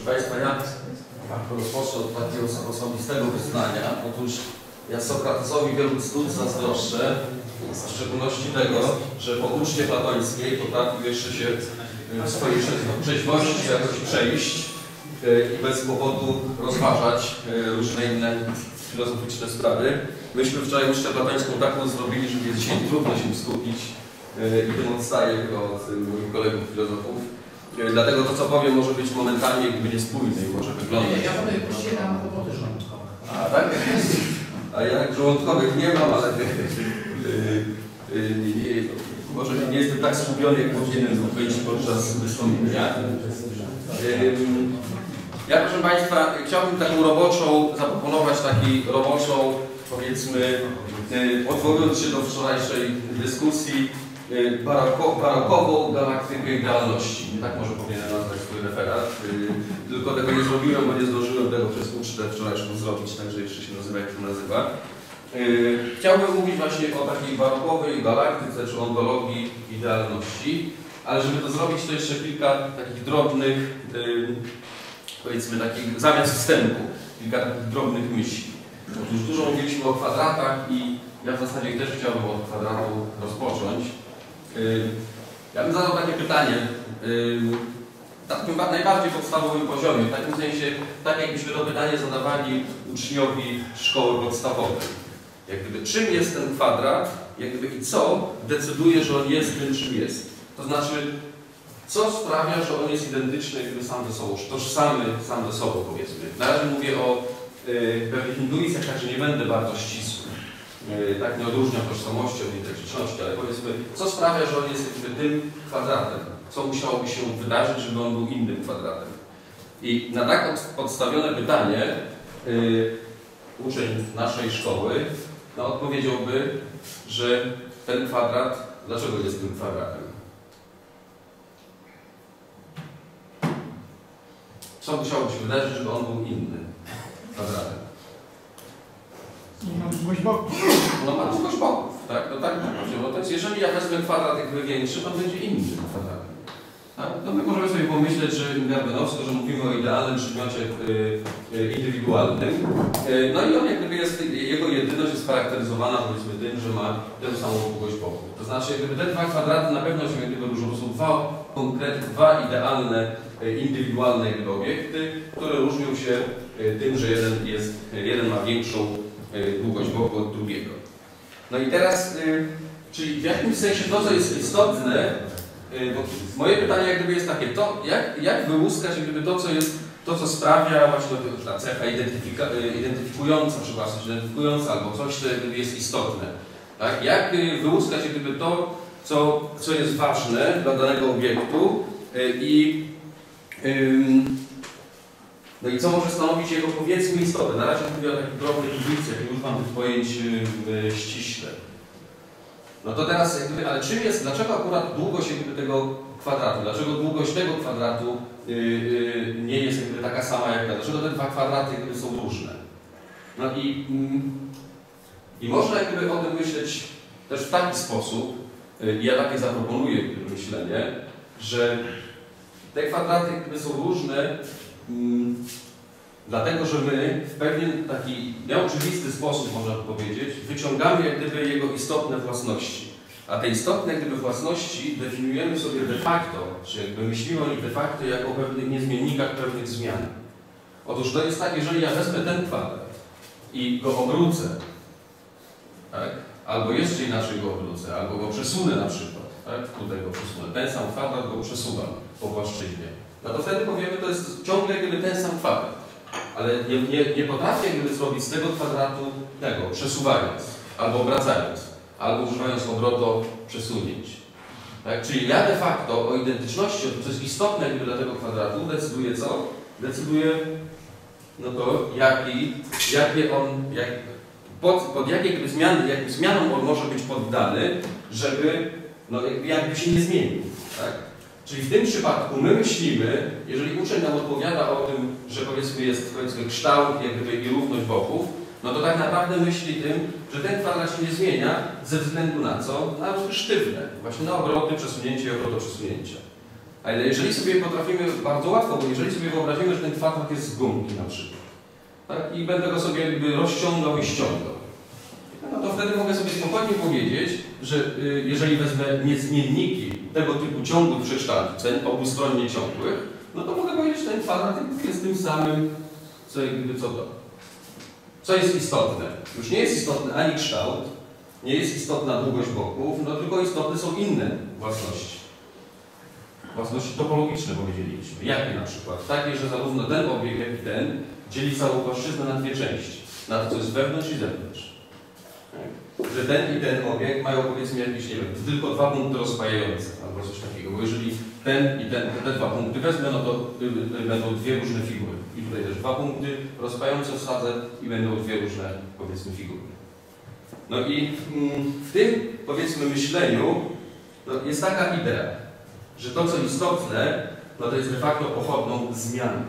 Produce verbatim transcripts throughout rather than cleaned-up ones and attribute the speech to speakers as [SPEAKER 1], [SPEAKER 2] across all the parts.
[SPEAKER 1] Proszę Państwa, ja rozpocznę od takiego osobistego wyznania. Otóż ja Sokratesowi wielu cnót zazdroszczę, w szczególności tego, że po uczcie platońskiej potrafił jeszcze się w swojej trzeźwości jakoś przejść i bez powodu rozważać różne inne filozoficzne sprawy. Myśmy wczoraj ucztę platońską taką zrobili, że jest dzisiaj trudno się skupić i tym odstaję od moich kolegów filozofów. Dlatego to, co powiem, może być momentalnie jakby niespójne i może wyglądać.
[SPEAKER 2] Ja tutaj posieram kłopoty żołądkowe.
[SPEAKER 1] A tak? A ja żołądkowych nie mam, ale nie, może nie jestem tak skupiony, jak powinienem być podczas wystąpienia. Ja, proszę Państwa, chciałbym taką roboczą, zaproponować taki roboczą, powiedzmy, odwołując się do wczorajszej dyskusji, baroko, barokową galaktykę idealności. Nie tak może powinienem nazwać swój referat. Tylko tego nie zrobiłem, bo nie zdążyłem tego przez ucztę wczorajszą zrobić, także jeszcze się nazywa, jak się nazywa. Chciałbym mówić właśnie o takiej barokowej galaktyce, czy ontologii idealności, ale żeby to zrobić, to jeszcze kilka takich drobnych, powiedzmy, takich zamiast wstępu, kilka takich drobnych myśli. Otóż dużo mówiliśmy o kwadratach i ja w zasadzie też chciałbym od kwadratu rozpocząć. Ja bym zadał takie pytanie, takim najbardziej podstawowym poziomie, w takim sensie, tak jakbyśmy to pytanie zadawali uczniowi szkoły podstawowej. Jak gdyby, czym jest ten kwadrat, jak gdyby, i co decyduje, że on jest tym, czym jest. To znaczy, co sprawia, że on jest identyczny jakby sam ze sobą, tożsamy sam ze sobą, powiedzmy. Na razie mówię o y, pewnych intuicjach, także nie będę bardzo ścisły. Y, tak nie odróżniam tożsamości od identyczności, ale powiedzmy, co sprawia, że on jest jakby tym kwadratem. Co musiałoby się wydarzyć, żeby on był innym kwadratem. I na tak podstawione pytanie y, uczeń naszej szkoły no, odpowiedziałby, że ten kwadrat, dlaczego jest tym kwadratem? Co musiałoby się wydarzyć, żeby on był innym kwadratem?
[SPEAKER 2] Nie ma długość boków.
[SPEAKER 1] No ma długość boków, tak? No tak, no to jest, jeżeli ja wezmę kwadrat jakby większy, to będzie innym kwadratem. Tak? No my możemy sobie pomyśleć, że Garbenowsko, że mówimy o idealnym przedmiocie y, y, indywidualnym. Y, no i on jak gdyby jest, jego jedyność jest charakteryzowana, powiedzmy, tym, że ma tę samą długość boków. To znaczy, jak gdyby te dwa kwadraty na pewno się jak gdyby różnią. To są dwa konkretne, dwa idealne, y, indywidualne jak gdyby obiekty, które różnią się y, tym, że jeden, jest, jeden ma większą y, długość boku od drugiego. No i teraz, y, czyli w jakimś sensie to, co jest istotne, bo moje pytanie jak gdyby jest takie, to jak, jak wyłuskać jak gdyby to, co jest, to, co sprawia właśnie ta cecha identyfikująca, przepraszam, identyfikująca albo coś, co jak gdyby jest istotne. Tak? Jak wyłuskać jak gdyby to, co, co jest ważne dla danego obiektu i, no i co może stanowić jego, powiedzmy, istotę. Na razie mówię o takich drobnych intuicjach, nie używam tych pojęć ściśle. No to teraz, jakby, ale czym jest, dlaczego akurat długość jakby tego kwadratu, dlaczego długość tego kwadratu yy, yy, nie jest jakby taka sama jak ta, dlaczego te dwa kwadraty jakby są różne? No i, yy, i można jakby o tym myśleć też w taki sposób, yy, ja takie zaproponuję jakby myślenie, że te kwadraty jakby są różne, yy, dlatego, że my w pewien taki nieoczywisty sposób, można powiedzieć, wyciągamy jak gdyby jego istotne własności. A te istotne jak gdyby własności definiujemy sobie de facto, czy jakby myślimy o nich de facto jako o pewnych niezmiennikach, pewnych zmian. Otóż to jest tak, jeżeli ja wezmę ten kwadrat i go obrócę, tak? Albo jeszcze inaczej go obrócę, albo go przesunę na przykład, tak? Tutaj go przesunę, ten sam kwadrat go przesuwam po płaszczyźnie, no to wtedy powiemy, to jest ciągle jak gdyby ten sam kwadrat. Ale nie, nie, nie potrafię jakby zrobić z tego kwadratu tego, przesuwając, albo obracając, albo używając obroto przesunięć. Tak? Czyli ja de facto o identyczności, o to, co jest istotne jakby dla tego kwadratu, decyduję co? Decyduję no to, jaki, jakie on, jak, pod, pod jakie jakby zmiany, jakby zmianom on może być poddany, żeby no, jakby, jakby się nie zmienił. Tak? Czyli w tym przypadku my myślimy, jeżeli uczeń nam odpowiada o tym, że powiedzmy jest powiedzmy kształt jak gdyby, i równość boków, no to tak naprawdę myśli tym, że ten kwadrat się nie zmienia ze względu na co? Na ruchy sztywne. Właśnie na obroty, przesunięcie i obroty przesunięcia. Ale jeżeli sobie potrafimy, bardzo łatwo, bo jeżeli sobie wyobrazimy, że ten kwadrat jest z gumki na przykład, tak? I będę go sobie jakby rozciągał i ściągał, no to wtedy mogę sobie spokojnie powiedzieć, że y, jeżeli wezmę niezmienniki tego typu ciągłych przekształceń, obustronnie ciągłych, no to mogę powiedzieć, że ten kwadrat jest tym samym, co jakby co to. Co jest istotne? Już nie jest istotny ani kształt, nie jest istotna długość boków, no tylko istotne są inne własności. Własności topologiczne powiedzieliśmy. Jakie na przykład? Takie, że zarówno ten obiekt, jak i ten dzieli całą płaszczyznę na dwie części. Na to, co jest wewnątrz i zewnątrz. Że ten i ten obiekt mają, powiedzmy, jakieś, nie wiem, tylko dwa punkty rozpajające, albo coś takiego. Bo jeżeli ten i ten, te dwa punkty wezmę, no to y, y, będą dwie różne figury. I tutaj też dwa punkty rozpajające wsadzę i będą dwie różne, powiedzmy, figury. No i mm, w tym, powiedzmy, myśleniu no, jest taka idea, że to, co istotne, no to jest de facto pochodną zmian.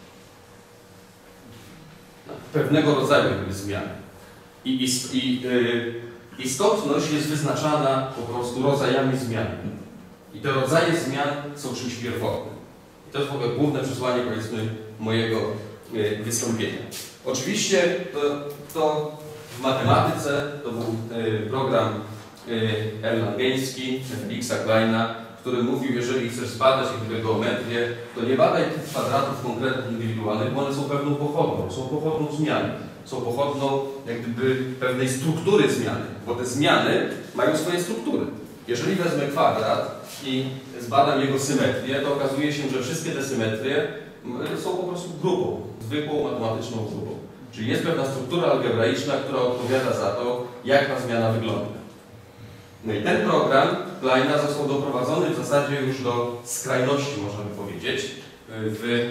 [SPEAKER 1] Pewnego rodzaju zmian. I, ist, i y, istotność jest wyznaczana po prostu rodzajami zmian. I te rodzaje zmian są czymś pierwotnym. I to jest w ogóle główne przesłanie, powiedzmy, mojego y, wystąpienia. Oczywiście to, to w matematyce to był y, program y, erlangeński, Felixa Kleina, który mówił, jeżeli chcesz zbadać jakby geometrię, to nie badaj tych kwadratów konkretnych, indywidualnych, bo one są pewną pochodną, są pochodną zmiany. Są pochodną jak gdyby pewnej struktury zmiany, bo te zmiany mają swoje struktury. Jeżeli wezmę kwadrat i zbadam jego symetrię, to okazuje się, że wszystkie te symetrie są po prostu grupą, zwykłą matematyczną grupą. Czyli jest pewna struktura algebraiczna, która odpowiada za to, jak ta zmiana wygląda. No i ten program Kleina został doprowadzony w zasadzie już do skrajności, można by powiedzieć, w,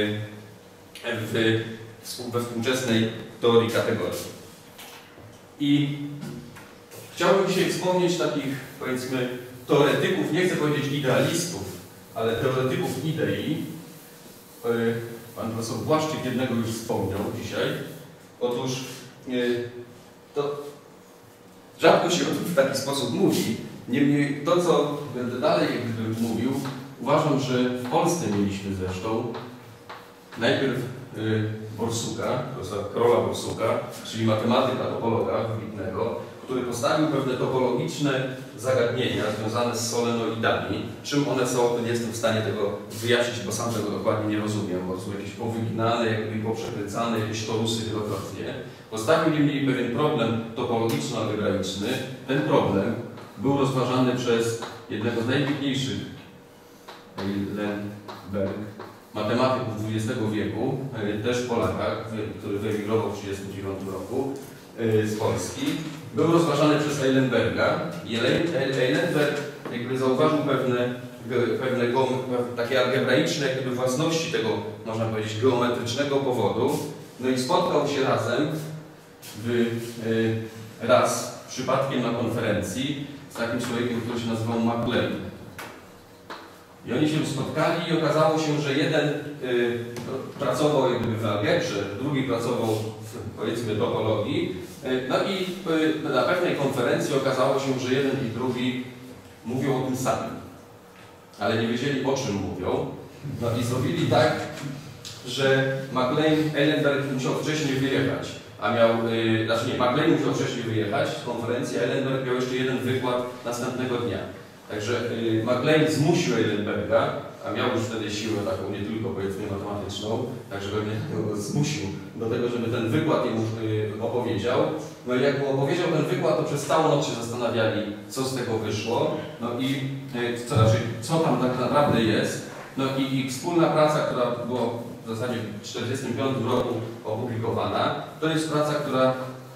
[SPEAKER 1] w, we współczesnej teorii kategorii. I chciałbym dzisiaj wspomnieć takich, powiedzmy, teoretyków, nie chcę powiedzieć idealistów, ale teoretyków idei. Pan profesor Błaszczyk jednego już wspomniał dzisiaj. Otóż to rzadko się o tym w taki sposób mówi. Niemniej to, co będę dalej jakby mówił, uważam, że w Polsce mieliśmy zresztą najpierw y, Borsuka, profesora Karola Borsuka, czyli matematyka, topologa wybitnego, który postawił pewne topologiczne zagadnienia związane z solenoidami. Czym one są, to nie jestem w stanie tego wyjaśnić, bo sam tego dokładnie nie rozumiem, bo są jakieś powyginane, jakby poprzekręcane, jakieś torusy wielokrotnie. Postawił niemniej pewien problem topologiczno-algebraiczny. Ten problem był rozważany przez jednego z najwybitniejszych, Eilenberg, matematyków dwudziestego wieku, też Polaka, który wyemigrował w tysiąc dziewięćset trzydziestym dziewiątym roku z Polski. Był rozważany przez Eilenberga i Eilenberg jakby zauważył pewne, pewne takie algebraiczne jakby własności tego, można powiedzieć, geometrycznego powodu. No i spotkał się razem w, raz przypadkiem na konferencji z takim człowiekiem, który się nazywał MacLean. I oni się spotkali i okazało się, że jeden y, pracował jakby w algebrze, drugi pracował w, powiedzmy, topologii. Y, no i y, na pewnej konferencji okazało się, że jeden i drugi mówią o tym samym, ale nie wiedzieli, o czym mówią. No i zrobili tak, że MacLean, Eilenberg musiał wcześniej wyjechać, a miał, y, znaczy nie, MacLean musiał wcześniej wyjechać z konferencji, a Eilenberg miał jeszcze jeden wykład następnego dnia. Także y, MacLean zmusił Eilenberga, a miał już wtedy siłę taką nie tylko, powiedzmy, matematyczną, także pewnie go zmusił do tego, żeby ten wykład jemu y, opowiedział. No i jak mu opowiedział ten wykład, to przez całą noc się zastanawiali, co z tego wyszło, no i y, co, znaczy, co tam tak naprawdę jest. No i ich wspólna praca, która była w zasadzie w tysiąc dziewięćset czterdziestym piątym roku opublikowana, to jest praca, która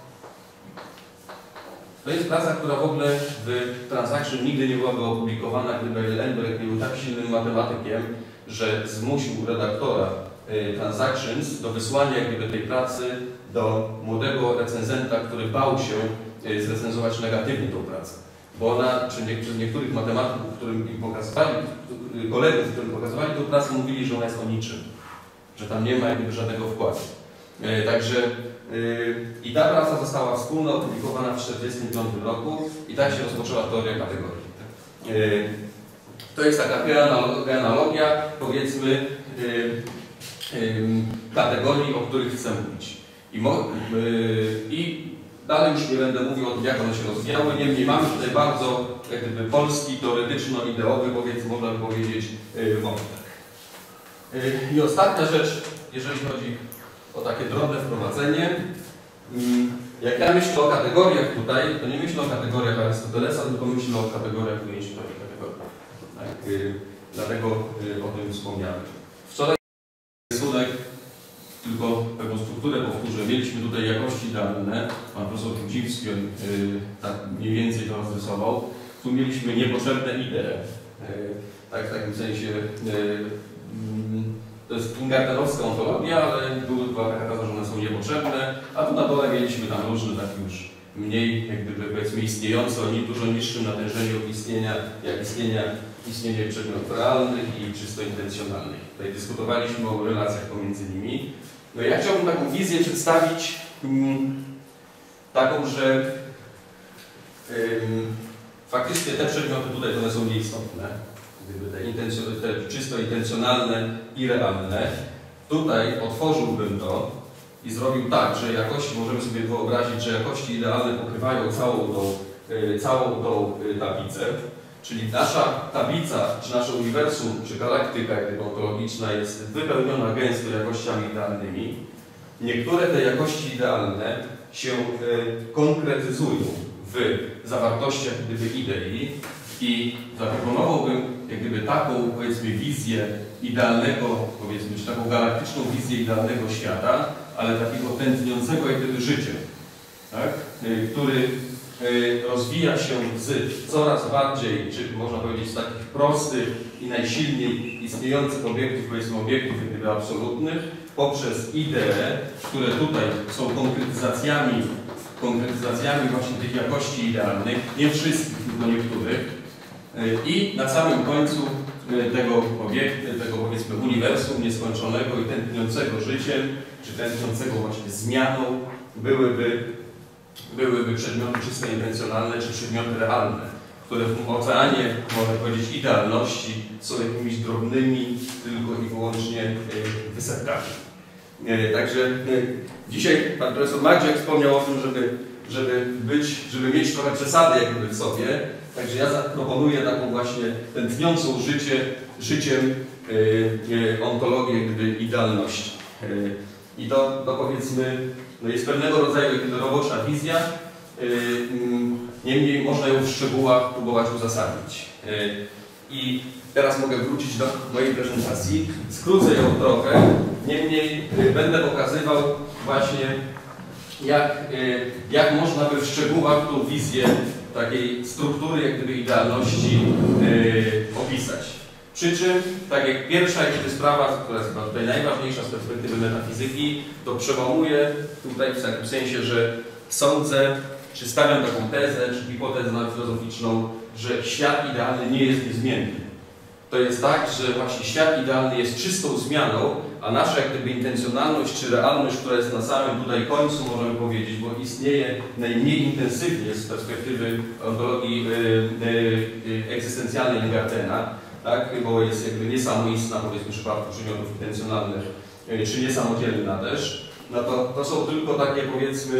[SPEAKER 1] To jest praca, która w ogóle w Transaction nigdy nie byłaby opublikowana, gdyby Eilenberg nie był tak silnym matematykiem, że zmusił redaktora y, Transactions do wysłania jak gdyby tej pracy do młodego recenzenta, który bał się y, zrecenzować negatywnie tą pracę. Bo ona, czy nie, przez niektórych matematyków, którym im pokazywali, y, kolegów, którym pokazywali tę pracę, mówili, że ona jest o niczym, że tam nie ma jak gdyby żadnego wkładu. Y, także Yy, I ta praca została wspólnie opublikowana w tysiąc dziewięćset czterdziestym piątym roku i tak się rozpoczęła teoria kategorii. Yy, To jest taka genealogia, powiedzmy, yy, yy, kategorii, o których chcę mówić. I, mo, yy, I dalej już nie będę mówił o tym, jak one się rozwijały, niemniej mamy tutaj bardzo jak gdyby, polski, teoretyczno-ideowy, powiedzmy, można by powiedzieć, yy, wątek. Yy, I ostatnia rzecz, jeżeli chodzi o takie drobne wprowadzenie. Yy, jak ja myślę o kategoriach tutaj, to nie myślę o kategoriach Arystotelesa, tylko myślę o kategoriach ujęć kategorii. Tak, yy, dlatego yy, o tym wspomniałem. Wczoraj rysunek, tylko pewną strukturę powtórzę. Mieliśmy tutaj jakości idealne. Pan profesor Rudziński yy, tak mniej więcej to rozrysował. Tu mieliśmy niepotrzebne idee. Yy, tak w takim sensie yy, yy, to jest ingardenowska ontologia, ale była taka teza, że one są niepotrzebne, a tu na dole mieliśmy tam różne takie już mniej, jak gdyby powiedzmy istniejące o dużo niższym natężeniu istnienia, jak istnienia, istnienie przedmiotów realnych i czysto intencjonalnych. Tutaj dyskutowaliśmy o relacjach pomiędzy nimi. No ja chciałbym taką wizję przedstawić, um, taką, że um, faktycznie te przedmioty tutaj one są nieistotne. Gdyby te, te czysto intencjonalne i realne. Tutaj otworzyłbym to i zrobił tak, że jakości, możemy sobie wyobrazić, że jakości idealne pokrywają całą tą, y, całą tą y, tablicę. Czyli nasza tablica, czy nasze uniwersum, czy galaktyka ontologiczna jest wypełniona gęsto jakościami idealnymi. Niektóre te jakości idealne się y, konkretyzują w zawartościach gdyby idei i zaproponowałbym jak gdyby taką, powiedzmy, wizję idealnego, powiedzmy, czy taką galaktyczną wizję idealnego świata, ale takiego tętniącego jak gdyby życiem, tak? y, który y, rozwija się z coraz bardziej, czy można powiedzieć z takich prostych i najsilniej istniejących obiektów, powiedzmy obiektów jak gdyby absolutnych, poprzez idee, które tutaj są konkretyzacjami, konkretyzacjami właśnie tych jakości idealnych, nie wszystkich, tylko niektórych. I na samym końcu tego obiektu, tego powiedzmy uniwersum nieskończonego i tętniącego życiem, czy tętniącego właśnie zmianą, byłyby, byłyby przedmioty czysto intencjonalne, czy przedmioty realne, które w oceanie, można powiedzieć, idealności są jakimiś drobnymi, tylko i wyłącznie wysepkami. Także dzisiaj pan profesor Magdziak wspomniał o tym, żeby, żeby być, żeby mieć trochę przesady jakby w sobie. Także ja zaproponuję taką właśnie tętniącą życie, życiem yy, yy, ontologię gdyby idealności. Yy, I to, to powiedzmy no jest pewnego rodzaju jakby robocza wizja, yy, yy, niemniej można ją w szczegółach próbować uzasadnić. Yy, I teraz mogę wrócić do mojej prezentacji. Skrócę ją trochę, niemniej yy, będę pokazywał właśnie jak, yy, jak można by w szczegółach tą wizję takiej struktury jak gdyby idealności yy, opisać. Przy czym, tak jak pierwsza jak gdyby sprawa, która jest chyba tutaj najważniejsza z perspektywy metafizyki, to przełamuję tutaj w takim sensie, że sądzę, czy stawiam taką tezę, czy hipotezę filozoficzną, że świat idealny nie jest niezmienny. To jest tak, że właśnie świat idealny jest czystą zmianą, a nasza jak gdyby intencjonalność czy realność, która jest na samym tutaj końcu, możemy powiedzieć, bo istnieje najmniej intensywnie z perspektywy ontologii yy, yy, egzystencjalnej Ingartena, tak? Bo jest jakby niesamoistna, powiedzmy, w przypadku przedmiotów intencjonalnych, yy, czy niesamodzielna też, no to, to są tylko takie, powiedzmy,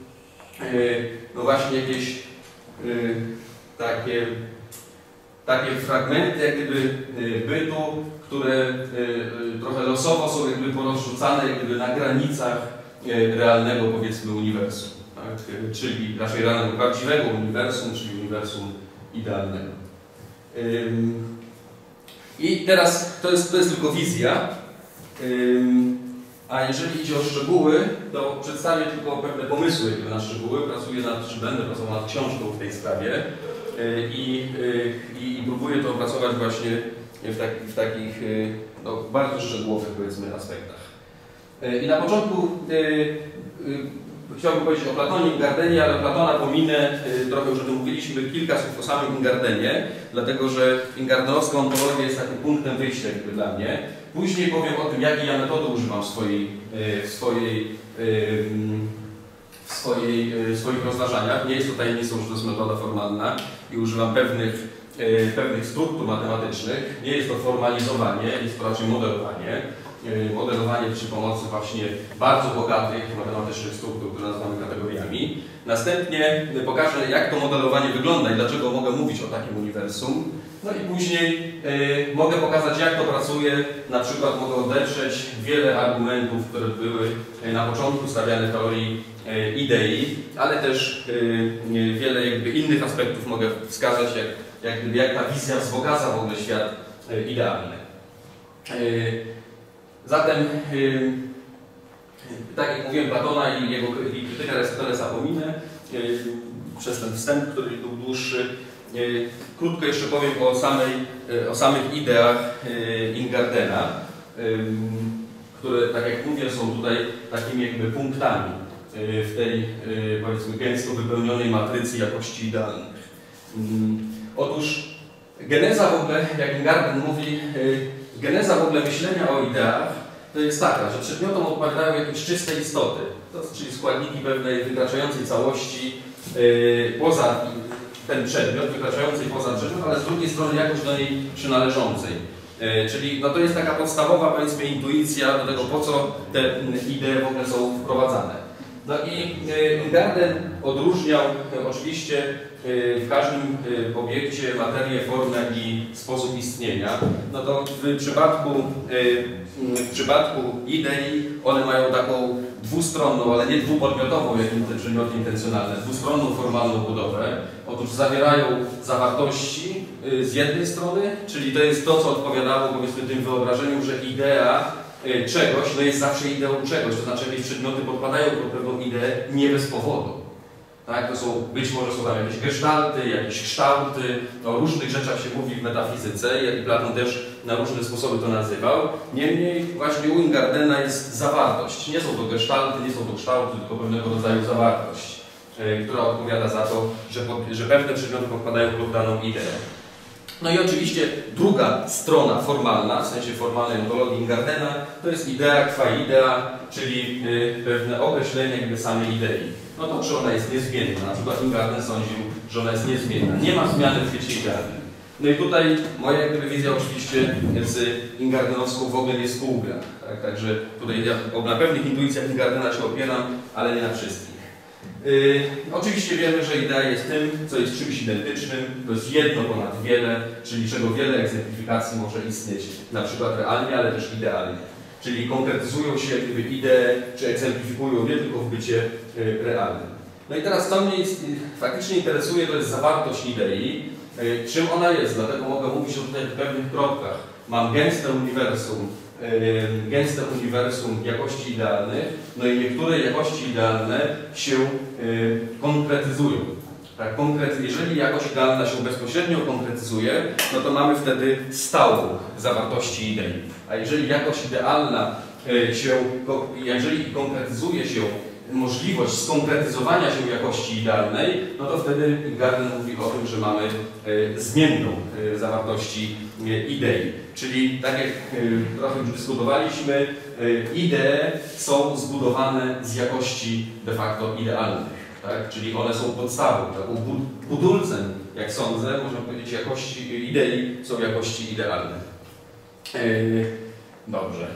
[SPEAKER 1] yy, no właśnie jakieś yy, takie takie fragmenty jak gdyby bytu, które trochę losowo są jakby porozrzucane jak gdyby na granicach realnego, powiedzmy, uniwersum, tak? Czyli raczej realnego, prawdziwego uniwersum, czyli uniwersum idealnego. I teraz to jest, to jest tylko wizja, a jeżeli idzie o szczegóły, to przedstawię tylko pewne pomysły na szczegóły. Pracuję nad, czy będę pracował nad książką w tej sprawie. I, i, i próbuję to opracować właśnie w, tak, w takich no, bardzo szczegółowych, powiedzmy, aspektach. I na początku y, y, chciałbym powiedzieć o Platonie i Ingardenie, ale Platona pominę, y, trochę już o tym mówiliśmy, kilka słów o samym Ingardenie, dlatego że ingardenowska ontologia jest takim punktem wyjścia jakby dla mnie. Później powiem o tym, jakiej ja metody używam w swojej, y, w swojej y, w swojej, w swoich rozważaniach. Nie jest to tajemnicą, że to jest metoda formalna i używam pewnych pewnych struktur matematycznych. Nie jest to formalizowanie, jest to raczej modelowanie. Modelowanie przy pomocy właśnie bardzo bogatych matematycznych struktur, które nazywamy kategoriami. Następnie pokażę, jak to modelowanie wygląda i dlaczego mogę mówić o takim uniwersum. No i później y, mogę pokazać, jak to pracuje. Na przykład mogę odetrzeć wiele argumentów, które były na początku stawiane teorii y, idei, ale też y, wiele jakby innych aspektów mogę wskazać, jak, jak, jak ta wizja wzbogaca w ogóle świat y, idealny. Y, zatem, y, tak jak mówiłem, Platona i jego i krytykę Arystotelesa pominę y, przez ten wstęp, który był dłuższy. Krótko jeszcze powiem o, samej, o samych ideach Ingardena, które, tak jak mówię, są tutaj takimi jakby punktami w tej, powiedzmy, gęsto wypełnionej matrycy jakości idealnych. Otóż geneza w ogóle, jak Ingarden mówi, geneza w ogóle myślenia o ideach to jest taka, że przedmiotom odpowiadają jakieś czyste istoty, to, czyli składniki pewnej wykraczającej całości poza ten przedmiot, wykraczającej poza przedmiot, ale z drugiej strony jakoś do niej przynależącej. E, czyli no to jest taka podstawowa, powiedzmy, intuicja do tego, po co te idee w ogóle są wprowadzane. No i e, Ingarden odróżniał e, oczywiście e, w każdym e, obiekcie materię, formę i sposób istnienia. No to w przypadku, e, w przypadku idei one mają taką dwustronną, ale nie dwupodmiotową, jak te przedmioty intencjonalne, dwustronną formalną budowę. Otóż zawierają zawartości y, z jednej strony, czyli to jest to, co odpowiadało, powiedzmy, tym wyobrażeniom, że idea y, czegoś no jest zawsze ideą czegoś, to znaczy jakieś przedmioty podpadają pod pewną ideę nie bez powodu. Tak? To są, być może są tam jakieś gestalty, jakieś kształty, o różnych rzeczach się mówi w metafizyce i Platon też na różne sposoby to nazywał. Niemniej właśnie u Ingardena jest zawartość. Nie są to gestalty, nie są to kształty, tylko pewnego rodzaju zawartość, yy, która odpowiada za to, że, pod, że pewne przedmioty podpadają pod daną ideę. No i oczywiście druga strona formalna, w sensie formalnej ontologii Ingardena, to jest idea qua idea, czyli yy, pewne określenie jakby samej idei. No to czy ona jest niezmienna, na przykład Ingarden sądził, że ona jest niezmienna. Nie ma zmiany w świecie idealnym. No i tutaj moja jakby wizja oczywiście z ingardenowską w ogóle nie współgra. Tak? Także tutaj ja na pewnych intuicjach Ingardena się opieram, ale nie na wszystkich. Yy, oczywiście wiemy, że idea jest tym, co jest czymś identycznym, to jest jedno ponad wiele, czyli czego wiele egzemplifikacji może istnieć, na przykład realnie, ale też idealnie. Czyli konkretyzują się jakby idee, czy egzemplifikują nie tylko w bycie y, realnym. No i teraz co mnie jest, y, faktycznie interesuje, to jest zawartość idei, y, czym ona jest, dlatego mogę mówić o tutaj w pewnych kropkach. Mam gęste uniwersum, y, gęste uniwersum jakości idealnych, no i niektóre jakości idealne się y, konkretyzują. Tak, konkret, jeżeli jakość idealna się bezpośrednio konkretyzuje, no to mamy wtedy stałą zawartości idei. A jeżeli jakość idealna się, jeżeli konkretyzuje się możliwość skonkretyzowania się jakości idealnej, no to wtedy Ingarden mówi o tym, że mamy zmienną zawartości idei. Czyli tak jak trochę już dyskutowaliśmy, idee są zbudowane z jakości de facto idealnych. Tak? Czyli one są podstawą, taką budulcem, jak sądzę, można powiedzieć, jakości idei są jakości idealne. Yy, dobrze.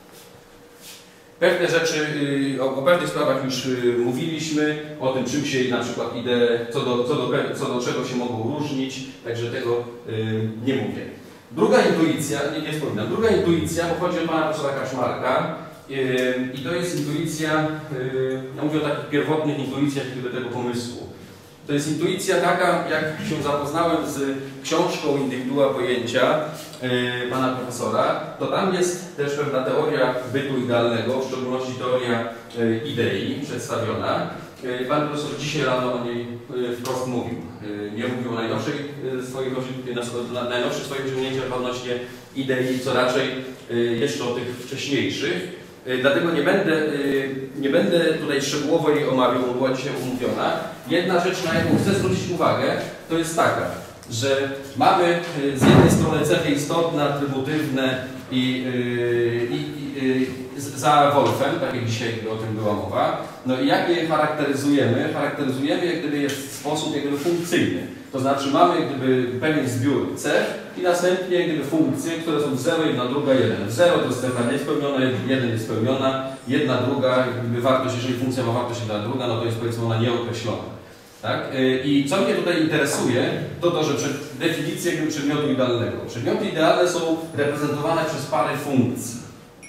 [SPEAKER 1] Pewne rzeczy, yy, o, o pewnych sprawach już yy, mówiliśmy, o tym, czym się na przykład idee, co do, co do, co do czego się mogą różnić, także tego yy, nie mówię. Druga intuicja, nie, nie wspominam, druga intuicja pochodzi od pana profesora Kaczmarka. I to jest intuicja, ja mówię o takich pierwotnych intuicjach do tego pomysłu. To jest intuicja taka, jak się zapoznałem z książką Indywidua pojęcia pana profesora, to tam jest też pewna teoria bytu idealnego, w szczególności teoria idei przedstawiona. Pan profesor dzisiaj rano o niej wprost mówił. Nie mówił o najnowszej swoich, najnowszych swoich osiągnięciach odnośnie idei, co raczej jeszcze o tych wcześniejszych. Dlatego nie będę, nie będę tutaj szczegółowo jej omawiał, bo była dzisiaj omówiona. Jedna rzecz, na jaką chcę zwrócić uwagę, to jest taka, że mamy z jednej strony cechy istotne, atrybutywne i, i, i za Wolfem, tak jak dzisiaj o tym była mowa. No i jak je charakteryzujemy? Charakteryzujemy jak gdyby jest w sposób jak gdyby funkcyjny. To znaczy mamy jak gdyby pewien zbiór cech i następnie jak gdyby funkcje, które są zero, jedna, druga, jeden. zero to jest cecha niespełniona, jeden jest spełniona, jedna, druga, jak gdyby wartość, jeżeli funkcja ma wartość jedna, druga, no to jest powiedzmy ona nieokreślona. Tak? I co mnie tutaj interesuje, to to, że definicje jakby przedmiotu idealnego. Przedmioty idealne są reprezentowane przez parę funkcji.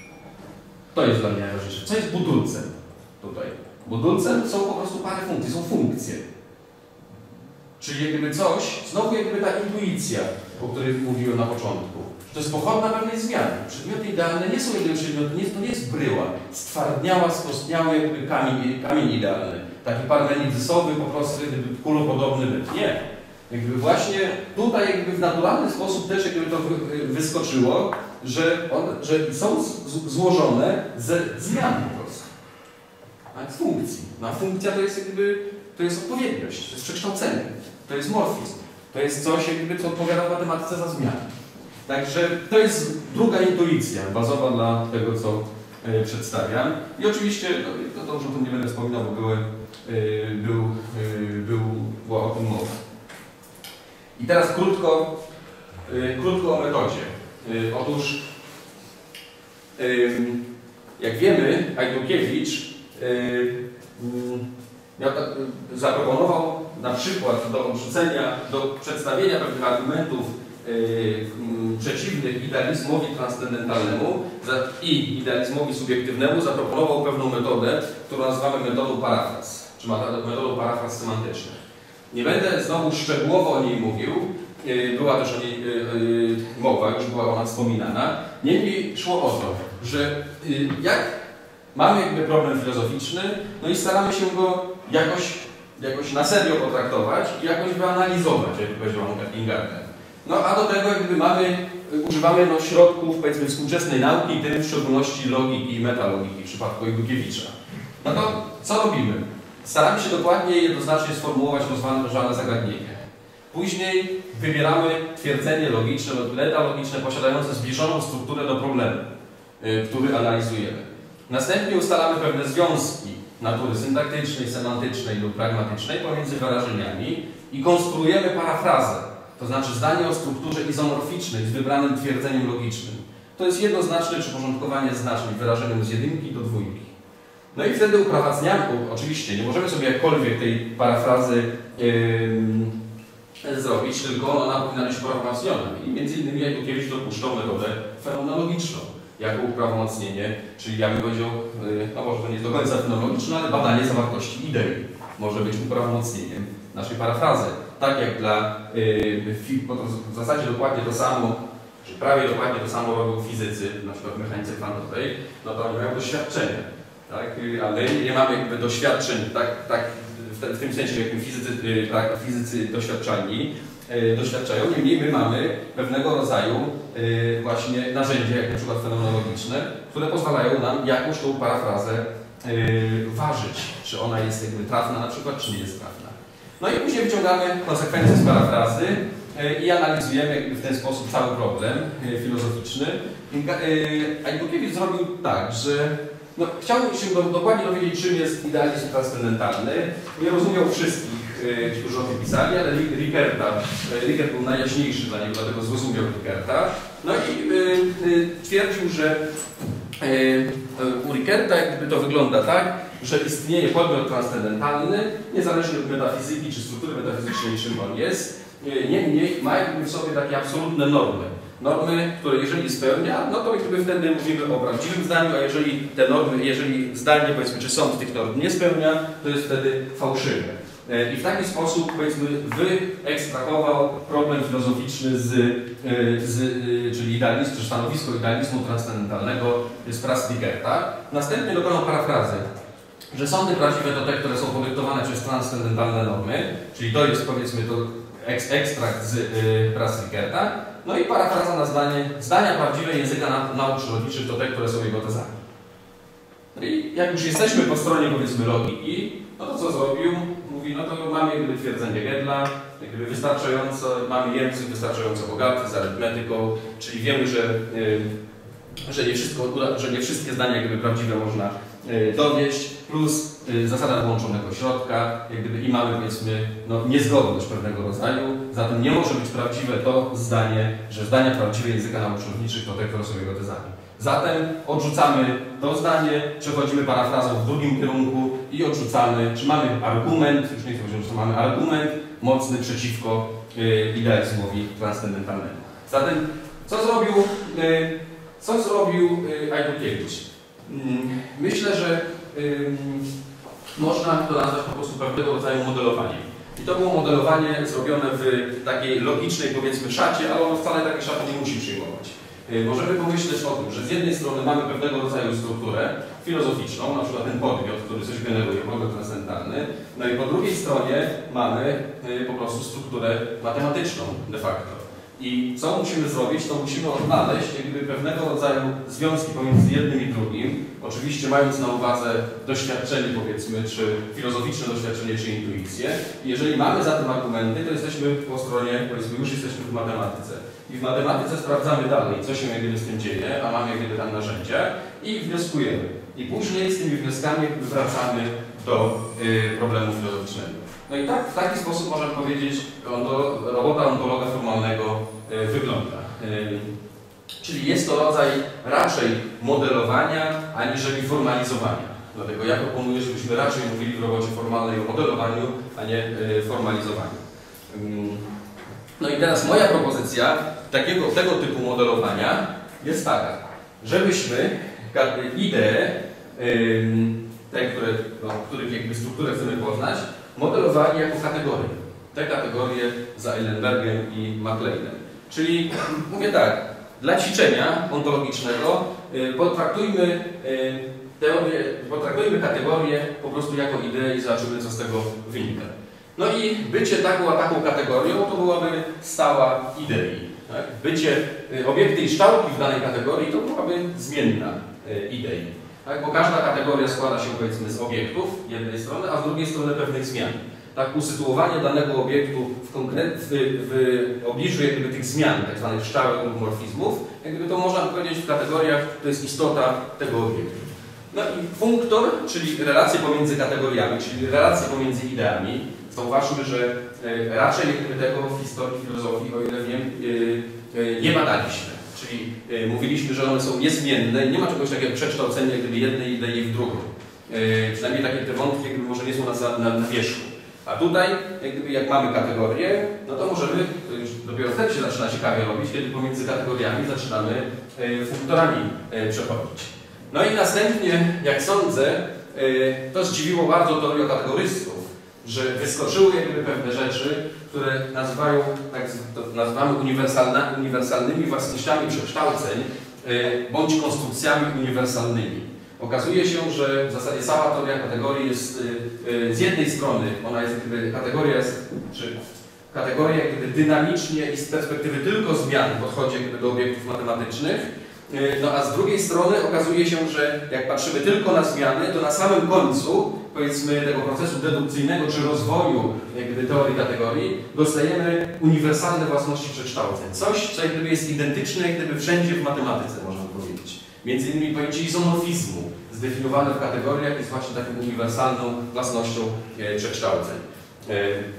[SPEAKER 1] To jest dla mnie najważniejsze. Co jest budulcem tutaj? Budulcem są po prostu parę funkcji, są funkcje. Czyli jakby coś, znowu jakby ta intuicja, o której mówiłem na początku. To jest pochodna pewnej zmiany. Przedmioty idealne nie są jakby przedmioty, nie, to nie jest bryła, stwardniała, skostniały jakby kamień, kamień idealny. Taki parmenidysowy, po prostu jakby kulopodobny byt. Nie. Jakby właśnie tutaj jakby w naturalny sposób też jakby to wyskoczyło, że, on, że są z, złożone ze zmian po prostu. Tak? Z funkcji. No, a funkcja to jest jakby, to jest odpowiedniość, to jest przekształcenie, to jest morfizm. To jest coś jakby, co odpowiada w matematyce za zmiany. Także to jest druga intuicja bazowa dla tego, co y, przedstawiam. I oczywiście, no, to, to już o tym nie będę wspominał, bo były, y, był, y, był, była o tym mowa. I teraz krótko, y, krótko o metodzie. Y, otóż, y, jak wiemy, Ajdukiewicz y, miał, y, zaproponował na przykład do odrzucenia, do przedstawienia pewnych argumentów Yy, przeciwnych idealizmowi transcendentalnemu i idealizmowi subiektywnemu, zaproponował pewną metodę, którą nazywamy metodą parafraz, czy metodą parafraz semantycznych. Nie będę znowu szczegółowo o niej mówił, yy, była też o niej yy, mowa, już była ona wspominana. Niemniej szło o to, że yy, jak mamy jakby problem filozoficzny, no i staramy się go jakoś, jakoś na serio potraktować i jakoś wyanalizować, jak powiedział Ingarden. No a do tego jakby mamy, używamy no, środków powiedzmy współczesnej nauki, tym w szczególności logiki i metalogiki w przypadku Ajdukiewicza. No to co robimy? Staramy się dokładnie i jednoznacznie sformułować rozważane zagadnienie. Później wybieramy twierdzenie logiczne lub metalogiczne posiadające zbliżoną strukturę do problemu, yy, który analizujemy. Następnie ustalamy pewne związki natury syntaktycznej, semantycznej lub pragmatycznej pomiędzy wyrażeniami i konstruujemy parafrazę. To znaczy zdanie o strukturze izomorficznej z wybranym twierdzeniem logicznym. To jest jednoznaczne przyporządkowanie znaczeń wyrażeniem z jedynki do dwójki. No i wtedy uprowadzniamy, oczywiście nie możemy sobie jakkolwiek tej parafrazy yy, zrobić, tylko ona powinna być uprawomocniona. I między innymi Ajdukiewicz dopuszczał metodę fenomenologiczną jako uprawomocnienie, czyli ja bym powiedział, yy, no może to nie jest do końca fenomenologiczne, ale badanie zawartości idei może być uprawomocnieniem naszej parafrazy. Tak jak dla, yy, bo to w zasadzie dokładnie to samo, czy prawie dokładnie to samo robią fizycy, na przykład w mechanice kwantowej, no to oni mają doświadczenie, tak? A my nie mamy jakby doświadczeń, tak, tak w, te, w tym sensie, jakim fizycy, yy, tak, fizycy doświadczalni yy, doświadczają, niemniej my mamy pewnego rodzaju yy, właśnie narzędzia, jak na przykład fenomenologiczne, które pozwalają nam jakąś tą parafrazę yy, ważyć, czy ona jest jakby trafna na przykład, czy nie jest trafna. No i później wyciągamy konsekwencje z parafrazy i analizujemy jakby w ten sposób cały problem filozoficzny. Ajdukiewicz zrobił tak, że no, chciał się dokładnie dowiedzieć, czym jest idealizm transcendentalny. Nie rozumiał wszystkich, którzy o tym pisali, ale Rickerta, Rickert był najjaśniejszy dla niego, dlatego zrozumiał Rickerta. No i twierdził, że u Rickerta jakby to wygląda tak, że istnieje podmiot transcendentalny, niezależnie od metafizyki czy struktury metafizycznej, czym on jest, niemniej ma jakby w sobie takie absolutne normy. Normy, które jeżeli spełnia, no to jakby wtedy mówimy o prawdziwym zdaniu, a jeżeli te normy, jeżeli zdanie, powiedzmy, czy sąd tych norm nie spełnia, to jest wtedy fałszywe. I w taki sposób, powiedzmy, wyekstrahował problem filozoficzny z, z czyli idealizm, czy stanowisko idealizmu transcendentalnego z prac Rickerta. Następnie dokonał parafrazy, że sądy prawdziwe to te, które są podyktowane przez transcendentalne normy, czyli to jest, powiedzmy, to eks, ekstrakt z y, prac Rickerta. No i parafraza na zdanie, zdania prawdziwe języka nauk przyrodniczych to te, które są jego tezami. No i jak już jesteśmy po stronie, powiedzmy, logiki, no to co zrobił? Mówi, no to mamy jakby twierdzenie Gödela, jakby wystarczająco, mamy język wystarczająco bogaty z arytmetyką, czyli wiemy, że, yy, że, nie wszystko, że nie wszystkie zdania jakby prawdziwe można dowieść, plus zasada wyłączonego środka, jak gdyby i mamy powiedzmy no, niezgodność pewnego rodzaju, zatem nie może być prawdziwe to zdanie, że zdania prawdziwe języka nauczowniczych to te, które są jego tezami. Zatem odrzucamy to zdanie, przechodzimy parafrazą w drugim kierunku i odrzucamy, czy mamy argument, już nie chcę powiedzieć, że mamy argument mocny przeciwko y, idealizmowi transcendentalnemu. Zatem co zrobił, y, co zrobił y, Ajdukiewicz? Y, myślę, że y, można to nazwać po prostu pewnego rodzaju modelowaniem. I to było modelowanie zrobione w takiej logicznej, powiedzmy, szacie, ale ono wcale takiej szaty nie musi przyjmować. Możemy pomyśleć o tym, że z jednej strony mamy pewnego rodzaju strukturę filozoficzną, na przykład ten podmiot, który coś generuje, podmiot transcendentalny, no i po drugiej stronie mamy po prostu strukturę matematyczną de facto. I co musimy zrobić, to musimy odnaleźć jakby pewnego rodzaju związki pomiędzy jednym i drugim, oczywiście mając na uwadze doświadczenie, powiedzmy, czy filozoficzne doświadczenie, czy intuicję. I jeżeli mamy za tym argumenty, to jesteśmy po stronie, powiedzmy, już jesteśmy w matematyce. I w matematyce sprawdzamy dalej, co się jak gdyby z tym dzieje, a mamy jak gdyby tam narzędzia i wnioskujemy. I później z tymi wnioskami wracamy do y, problemu filozoficznego. No i tak, w taki sposób możemy powiedzieć, onto, robota ontologa formalnego y, wygląda. Y, czyli jest to rodzaj raczej modelowania, aniżeli formalizowania. Dlatego ja proponuję, żebyśmy raczej mówili w robocie formalnej o modelowaniu, a nie y, formalizowaniu. Y, no i teraz moja propozycja takiego, tego typu modelowania jest taka, żebyśmy idee, y, te, które, no, których jakby strukturę chcemy poznać, modelowali jako kategorie. Te kategorie za Eilenbergiem i MacLeanem. Czyli mówię tak, dla ćwiczenia ontologicznego y, potraktujmy y, teorię, potraktujmy kategorię po prostu jako ideę i zobaczymy, co z tego wynika. No i bycie taką a taką kategorią to byłaby stała idei. Tak? Bycie y, obiekty i szczałki w danej kategorii to byłaby zmienna y, idei. Tak? Bo każda kategoria składa się powiedzmy z obiektów jednej strony, a z drugiej strony pewnych zmian. Tak, usytuowanie danego obiektu w, konkret, w, w obliczu jakby tych zmian, tak zwanych szczałek lub morfizmów, jakby to można powiedzieć w kategoriach, to jest istota tego obiektu. No i funktor, czyli relacje pomiędzy kategoriami, czyli relacje pomiędzy ideami. Zauważmy, że e, raczej jakby tego w historii filozofii, o ile wiem, e, e, nie badaliśmy. Czyli e, mówiliśmy, że one są niezmienne i nie ma czegoś takiego jak przekształcenie jak gdyby jednej idei w drugą. E, przynajmniej takie te wątki jakby może nie są na, na, na wierzchu. A tutaj, jak gdyby jak mamy kategorie, no to możemy, już dopiero wtedy się zaczyna ciekawie robić, kiedy pomiędzy kategoriami zaczynamy e, funktorami e, przechodzić. No i następnie, jak sądzę, e, to zdziwiło bardzo teoriokategorystów, że wyskoczyły jakby pewne rzeczy, które nazywają, tak nazywamy uniwersalna, uniwersalnymi własnościami przekształceń e, bądź konstrukcjami uniwersalnymi. Okazuje się, że w zasadzie cała teoria kategorii jest y, y, z jednej strony, ona jest jakby, kategoria jest, czy kategoria jakby dynamicznie i z perspektywy tylko zmian podchodzi jakby do obiektów matematycznych, y, no a z drugiej strony okazuje się, że jak patrzymy tylko na zmiany, to na samym końcu, powiedzmy, tego procesu dedukcyjnego czy rozwoju jakby teorii kategorii, dostajemy uniwersalne własności przekształceń. Coś, co jak gdyby jest identyczne jak gdyby wszędzie w matematyce, można powiedzieć. Między innymi pojęcie izomorfizmu, zdefiniowane w kategoriach, jest właśnie taką uniwersalną własnością e, przekształceń. E,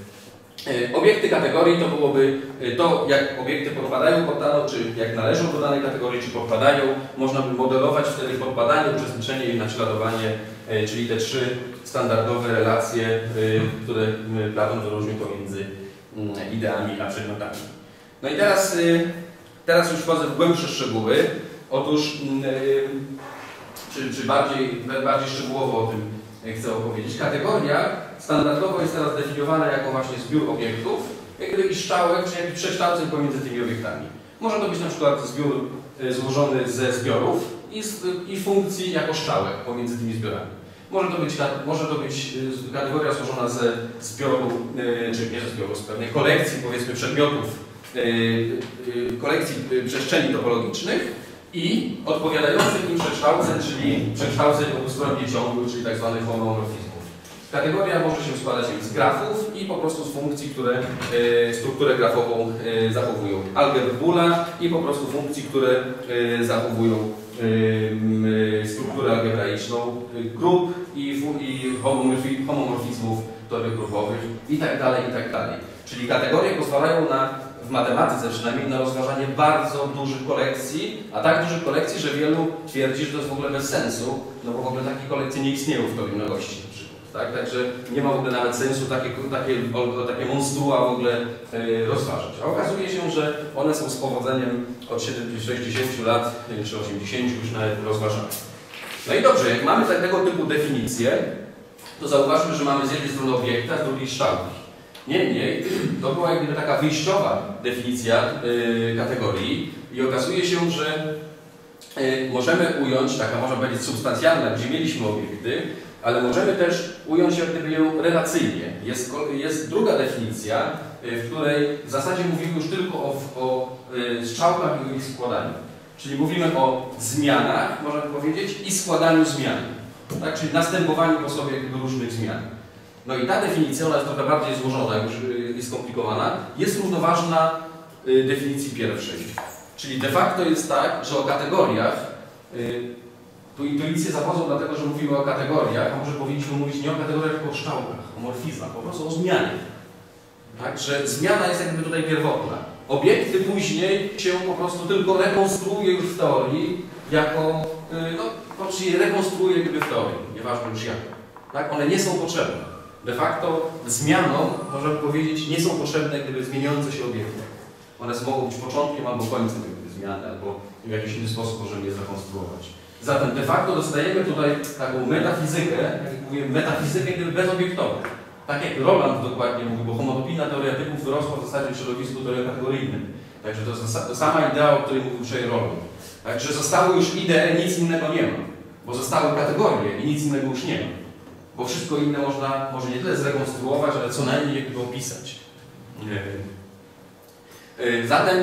[SPEAKER 1] e, obiekty kategorii to byłoby to, jak obiekty podpadają pod daną, czy jak należą do danej kategorii, czy podpadają. Można by modelować wtedy podpadanie, uczestniczenie i naśladowanie, e, czyli te trzy standardowe relacje, e, które Platon wyróżnił pomiędzy e, ideami a przedmiotami. No i teraz, e, teraz już wchodzę w głębsze szczegóły. Otóż, yy, czy, czy bardziej, bardziej szczegółowo o tym chcę opowiedzieć. Kategoria standardowo jest teraz definiowana jako właśnie zbiór obiektów, jak gdyby i szczałek, czy jakichś przekształceń pomiędzy tymi obiektami. Może to być na przykład zbiór y, złożony ze zbiorów i, z, i funkcji jako szczałek pomiędzy tymi zbiorami. Może to być, może to być y, kategoria złożona ze zbioru, y, czy nie ze zbioru, z pewnej kolekcji, powiedzmy, przedmiotów, y, y, kolekcji y, przestrzeni topologicznych, i odpowiadających im przekształceń, czyli przekształceń obustronnie ciągłych, czyli tzw. homomorfizmów. Kategoria może się składać z grafów i po prostu z funkcji, które e, strukturę grafową e, zachowują. Algebr Boolea i po prostu funkcji, które e, zachowują yy, strukturę algebraiczną grup i, i homomorfi, homomorfizmów teorii grupowych i tak dalej, i tak dalej. Czyli kategorie pozwalają na, w matematyce przynajmniej, na rozważanie bardzo dużych kolekcji, a tak dużych kolekcji, że wielu twierdzi, że to jest w ogóle bez sensu, no bo w ogóle takie kolekcje nie istnieją w teorii mnogości na przykład. Tak? Także nie ma w ogóle nawet sensu takie, takie, takie monstrua w ogóle yy, rozważać. A okazuje się, że one są z powodzeniem od sześćdziesięciu lat, czy osiemdziesięciu już nawet rozważane. No i dobrze, jak mamy tego typu definicje, to zauważmy, że mamy z jednej strony obiekty, a z drugiej kształty. Niemniej, to była jakby taka wyjściowa definicja yy, kategorii i okazuje się, że yy, możemy ująć, taka można powiedzieć substancjalna, gdzie mieliśmy obiekty, ale możemy też ująć jak gdyby ją relacyjnie. Jest, jest druga definicja, w której w zasadzie mówimy już tylko o, o strzałkach i o ich składaniu. Czyli mówimy o zmianach, można powiedzieć, i składaniu zmian. Tak? Czyli następowaniu po sobie jakby różnych zmian. No i ta definicja, ona jest trochę bardziej złożona już i skomplikowana, jest równoważna definicji pierwszej. Czyli de facto jest tak, że o kategoriach, tu intuicje zawodzą dlatego, że mówimy o kategoriach, a może powinniśmy mówić nie o kategoriach, tylko o kształtach, o morfizmach, po prostu o zmianie. Tak? Że zmiana jest jakby tutaj pierwotna. Obiekty później się po prostu tylko rekonstruuje już w teorii jako, no, czyli rekonstruuje jakby w teorii, nieważne już jak. Tak? One nie są potrzebne. De facto zmianom, możemy powiedzieć, nie są potrzebne gdyby zmieniające się obiekty. One mogą być początkiem albo końcem jakby zmiany, albo w jakiś inny sposób możemy je zrekonstruować. Zatem de facto dostajemy tutaj taką metafizykę, jak mówię, metafizykę gdyby bezobiektowa. Tak jak Roland dokładnie mówił, bo homotopijna teoria typów wyrosła w zasadzie w środowisku teorii-kategoryjnym. Także to jest to sama idea, o której mówił wczoraj Roland. Także zostały już idee, nic innego nie ma. Bo zostały kategorie i nic innego już nie ma. Bo wszystko inne można, może nie tyle zrekonstruować, ale co najmniej jakby opisać. Zatem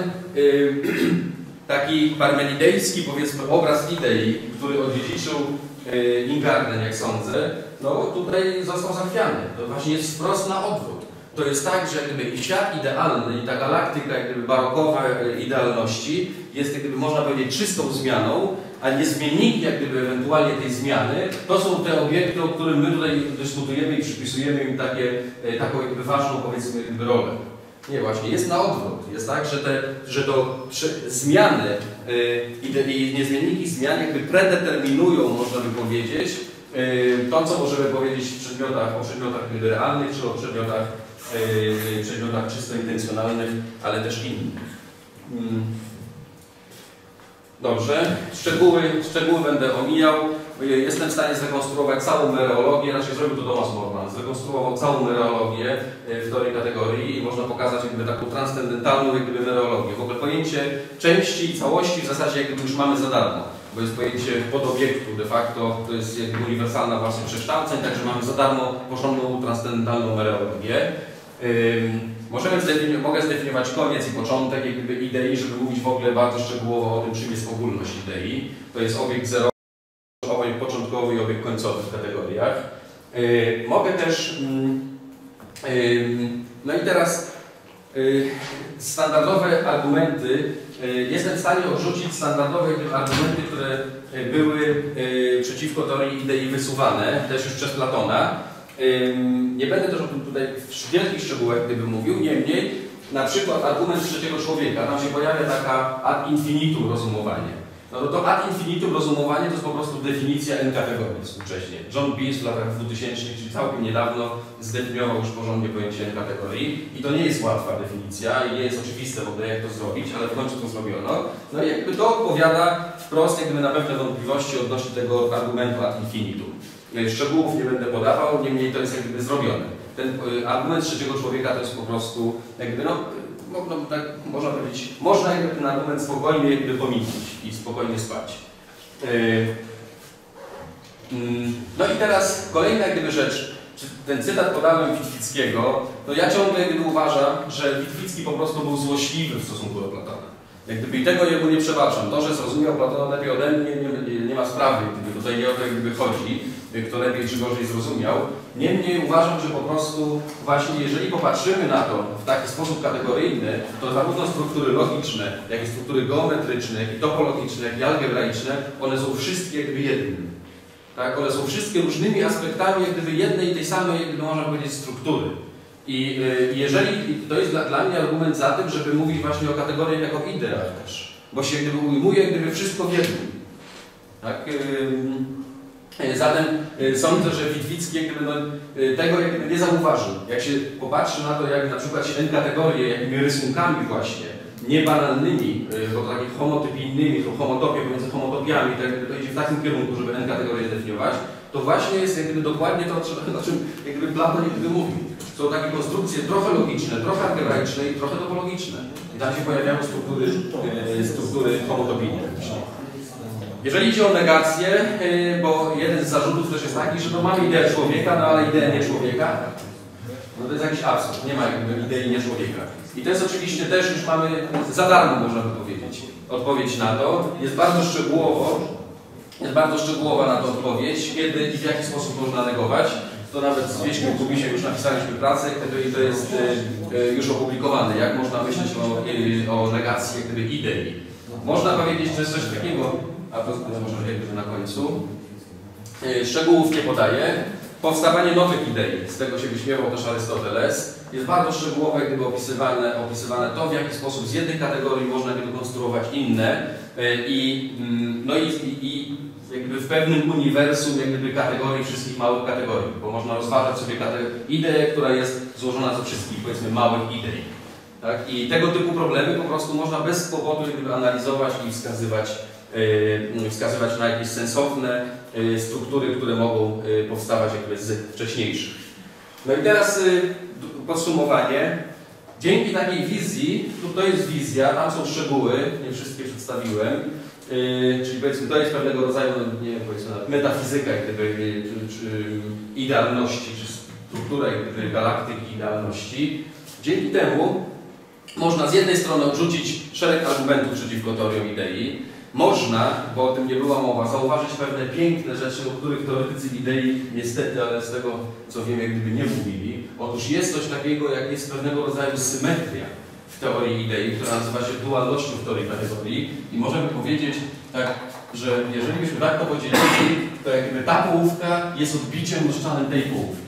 [SPEAKER 1] taki parmenidejski, powiedzmy, obraz idei, który odziedziczył Ingarden, jak sądzę, no tutaj został zachwiany. To właśnie jest wprost na odwrót. To jest tak, że jak gdyby i świat idealny, i ta galaktyka jak gdyby barokowa idealności jest, jak gdyby można powiedzieć, czystą zmianą, a niezmienniki jak gdyby ewentualnie tej zmiany, to są te obiekty, o których my tutaj dyskutujemy i przypisujemy im takie, taką jakby ważną, powiedzmy, jakby rolę. Nie, właśnie, jest na odwrót. Jest tak, że, te, że to zmiany yy, i niezmienniki zmian jakby predeterminują, można by powiedzieć, yy, to, co możemy powiedzieć w przedmiotach, o przedmiotach realnych, czy o przedmiotach, yy, przedmiotach czysto intencjonalnych, ale też innych. Hmm. Dobrze, szczegóły, szczegóły będę omijał. Jestem w stanie zrekonstruować całą mereologię, raczej zrobił to Thomas Morgan, zrekonstruował całą mereologię w teorii kategorii i można pokazać jakby taką transcendentalną jakby mereologię. W ogóle pojęcie części i całości w zasadzie jakby już mamy za darmo, bo jest pojęcie podobiektu de facto, to jest jakby uniwersalna własność przekształceń, także mamy za darmo porządną transcendentalną mereologię. Ym, możemy zdefiniować, mogę zdefiniować koniec i początek jak gdyby idei, żeby mówić w ogóle bardzo szczegółowo o tym, czym jest ogólność idei. To jest obiekt zerowy, obiekt początkowy i obiekt końcowy w kategoriach. Yy, mogę też, yy, yy, no i teraz yy, standardowe argumenty, yy, jestem w stanie odrzucić standardowe argumenty, które były yy, przeciwko teorii idei wysuwane, też już przez Platona. Yy, nie będę też o tym tutaj w wielkich szczegółach gdyby mówił, niemniej na przykład argument trzeciego człowieka, tam się pojawia taka ad infinitum rozumowanie. No to, to ad infinitum rozumowanie to jest po prostu definicja n kategorii współcześnie. John Bees w latach dwutysięcznych, czyli całkiem niedawno, zdefiniował już porządnie pojęcie n kategorii i to nie jest łatwa definicja i nie jest oczywiste w ogóle jak to zrobić, ale w końcu to zrobiono. No i jakby to odpowiada wprost jakby na pewne wątpliwości odnośnie tego argumentu ad infinitum. Szczegółów nie będę podawał, niemniej to jest jakby zrobione. Ten argument trzeciego człowieka to jest po prostu jakby no, no tak można powiedzieć, można jakby ten argument spokojnie jakby pominąć i spokojnie spać. No i teraz kolejna jakby rzecz, ten cytat podałem Witwickiego, no ja ciągle jakby uważam, że Witwicki po prostu był złośliwy w stosunku do Platona. Jak gdyby i tego jemu nie przebaczam. To, że zrozumiał Platona lepiej ode mnie, nie, nie, nie ma sprawy gdyby do tutaj nie o to jakby chodzi, kto lepiej czy gorzej zrozumiał. Niemniej uważam, że po prostu właśnie jeżeli popatrzymy na to w taki sposób kategoryjny, to zarówno struktury logiczne, jak i struktury geometryczne, jak i topologiczne, jak i algebraiczne, one są wszystkie jakby jednym. Tak? One są wszystkie różnymi aspektami jak gdyby jednej i tej samej, jakby można powiedzieć, struktury. I y, jeżeli, i to jest dla, dla mnie argument za tym, żeby mówić właśnie o kategoriach jako ideach też, bo się jak gdyby ujmuje jak gdyby wszystko w jednym. Tak? Y, zatem y, sądzę, że Witwicki jak gdyby, no, y, tego jak gdyby nie zauważył. Jak się popatrzy na to, jak na przykład się n-kategorie jakimi rysunkami właśnie, niebanalnymi, y, bo takimi homotypijnymi, to homotopie pomiędzy homotopiami, tak jakby to idzie w takim kierunku, żeby n-kategorie zdefiniować, to właśnie jest jak gdyby dokładnie to, o czym jak gdyby Platon jak gdyby mówił. Są takie konstrukcje trochę logiczne, trochę algebraiczne i trochę topologiczne. I tam się pojawiają struktury, e, struktury homotopijne. Jeżeli idzie o negację, e, bo jeden z zarzutów też jest taki, że no mamy ideę człowieka, no ale ideę nie człowieka, no to jest jakiś absurd, nie ma jakby idei nie człowieka. I to jest oczywiście też już mamy za darmo, można by powiedzieć, odpowiedź na to. Jest bardzo szczegółowo, jest bardzo szczegółowa na to odpowiedź, kiedy i w jaki sposób można negować. To nawet z Wieśkiem Kubisiem już napisaliśmy pracę i to jest y, y, już opublikowane, jak można myśleć o, y, o negacji jak gdyby idei. Można powiedzieć, że jest coś takiego, a to może jakby na końcu, y, szczegółów nie podaję. Powstawanie nowych idei, z tego się wyśmiewał też Arystoteles, jest bardzo szczegółowo jak gdyby opisywane, opisywane to, w jaki sposób z jednej kategorii można jakby konstruować inne y, i, y, no i, i jakby w pewnym uniwersum jak gdyby kategorii, wszystkich małych kategorii, bo można rozważać sobie ideę, która jest złożona ze wszystkich, powiedzmy, małych idei. Tak? I tego typu problemy po prostu można bez kłopotu jak gdyby analizować i wskazywać, yy, wskazywać na jakieś sensowne yy, struktury, które mogą yy, powstawać jakby z wcześniejszych. No i teraz yy, podsumowanie. Dzięki takiej wizji, tu to jest wizja, tam są szczegóły, nie wszystkie przedstawiłem. Yy, czyli powiedzmy, to jest pewnego rodzaju, no, nie wiem, powiedzmy, metafizyka jak gdyby, yy, czy, czy idealności, czy struktura jak gdyby, galaktyki idealności. Dzięki temu można z jednej strony odrzucić szereg argumentów przeciwko teoriom idei. Można, bo o tym nie była mowa, zauważyć pewne piękne rzeczy, o których teoretycy idei niestety, ale z tego co wiem, jak gdyby nie mówili. Otóż jest coś takiego, jak jest pewnego rodzaju symetria w teorii idei, która nazywa się dualnością w teorii kategorii i możemy powiedzieć tak, że jeżeli byśmy tak to podzielili, to jakby ta połówka jest odbiciem luszczanym tej połówki.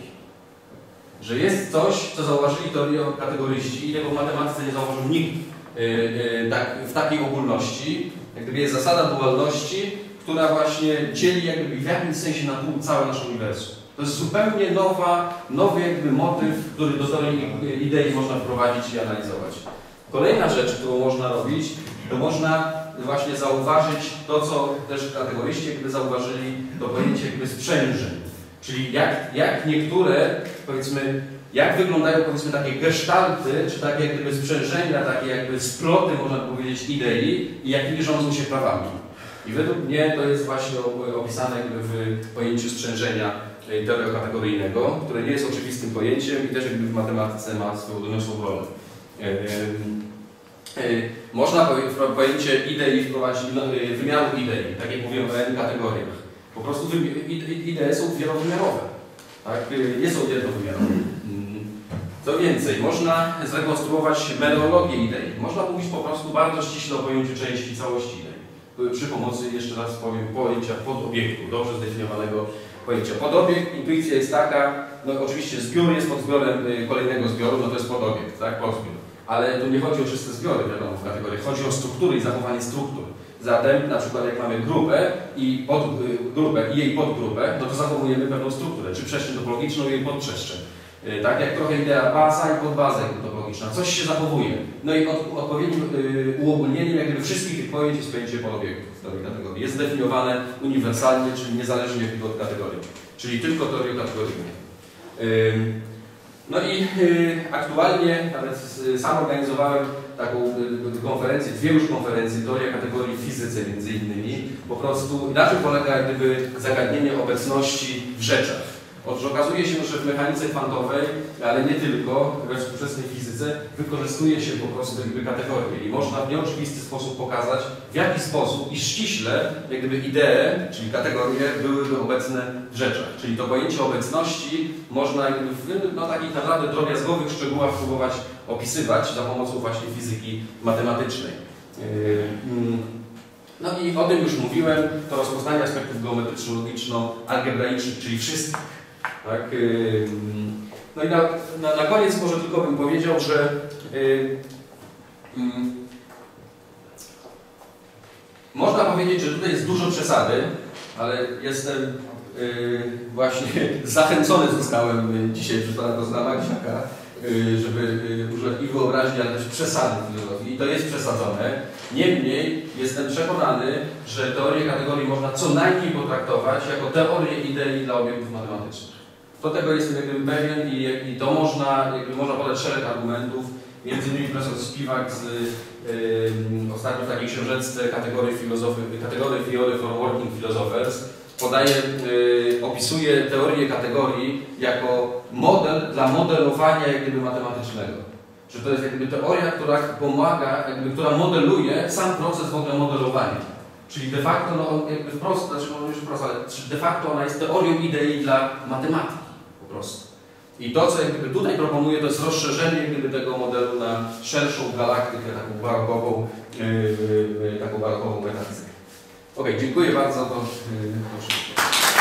[SPEAKER 1] Że jest coś, co zauważyli teorykategoryści i tego w matematyce nie zauważył nikt yy, yy, tak, w takiej ogólności. Jak gdyby jest zasada dualności, która właśnie dzieli jakby w jakimś sensie na pół całe nasze uniwersum. To jest zupełnie nowa, nowy jakby motyw, który do teorii idei można wprowadzić i analizować. Kolejna rzecz, którą można robić, to można właśnie zauważyć to, co też kategoryści jakby zauważyli, to pojęcie jakby sprzężeń. Czyli jak, jak niektóre, powiedzmy, jak wyglądają powiedzmy takie gestalty, czy takie jak gdyby sprzężenia, takie jakby sploty, można powiedzieć, idei i jakimi rządzą się prawami. I według mnie to jest właśnie opisane jakby w pojęciu sprzężenia teoreokategoryjnego, które nie jest oczywistym pojęciem i też jakby w matematyce ma swoją doniosłą rolę. Można pojęcie idei wprowadzić, wymiaru idei, tak jak mówiłem o n-kategoriach. Po prostu idee są wielowymiarowe, tak? Nie są jednowymiarowe. Co więcej, można zrekonstruować mereologię idei. Można mówić po prostu bardzo ściśle o pojęciu części całości idei. Przy pomocy, jeszcze raz powiem, pojęcia podobiektu, dobrze zdefiniowanego pojęcia. Podobiekt, intuicja jest taka, no oczywiście zbiór jest podzbiorem kolejnego zbioru, no to jest podobiekt, tak, podzbiór. Ale tu nie chodzi o czyste zbiory, wiadomo, w kategorii. Chodzi o struktury i zachowanie struktur. Zatem, na przykład jak mamy grupę i podgrupę i jej podgrupę, no to zachowujemy pewną strukturę, czy przestrzeń topologiczną i jej podprzestrzeń. Tak jak trochę idea baza i podbaza topologiczna. Coś się zachowuje. No i od, odpowiednim yy, uogólnieniem jak gdyby wszystkich tych pojęć jest pojęcie podobiektów w teorii kategorii. Jest zdefiniowane uniwersalnie, czyli niezależnie od kategorii. Czyli tylko teorio-kategoryjnie. Yy, no i yy, aktualnie nawet yy, sam organizowałem taką yy, konferencję, dwie już konferencje, teoria kategorii w fizyce między innymi. Po prostu na czym polega jak gdyby zagadnienie obecności w rzeczach. Otóż okazuje się, że w mechanice kwantowej, ale nie tylko, we współczesnej fizyce, wykorzystuje się po prostu jakby kategorie i można w nieoczywisty sposób pokazać, w jaki sposób i ściśle jak gdyby idee, czyli kategorie, byłyby obecne w rzeczach. Czyli to pojęcie obecności można jakby w no, takich naprawdę drobiazgowych szczegółach próbować opisywać za pomocą właśnie fizyki matematycznej. No i o tym już mówiłem, to rozpoznanie aspektów geometryczno-logiczno-algebraicznych, czyli wszystkich. Tak? No i na, na, na koniec może tylko bym powiedział, że yy, yy, można powiedzieć, że tutaj jest dużo przesady, ale jestem yy, właśnie zachęcony zostałem dzisiaj przez pana Kozła Magdziaka, żeby używać i wyobraźni, ale też przesady filozofii. I to jest przesadzone. Niemniej jestem przekonany, że teorię kategorii można co najmniej potraktować jako teorię idei dla obiektów matematycznych. Do tego jestem jakby pewien i, i to można, jakby można podać szereg argumentów. Między innymi profesor Spiwak z yy, ostatnio w takiej książeczce kategorii filozofii, kategorii Theory for Working Philosophers podaje, yy, opisuje teorię kategorii jako model dla modelowania jak gdyby matematycznego. Że to jest jak gdyby teoria, która pomaga, jakby, która modeluje sam proces w ogóle modelowania. Czyli de facto, no jakby wprost, znaczy może już wprost, ale de facto ona jest teorią idei dla matematyki po prostu. I to, co jak gdyby tutaj proponuję, to jest rozszerzenie jak gdyby tego modelu na szerszą galaktykę, taką barokową, yy, yy, taką barokową metafizykę. Ok, dziękuję bardzo. To, yy, proszę.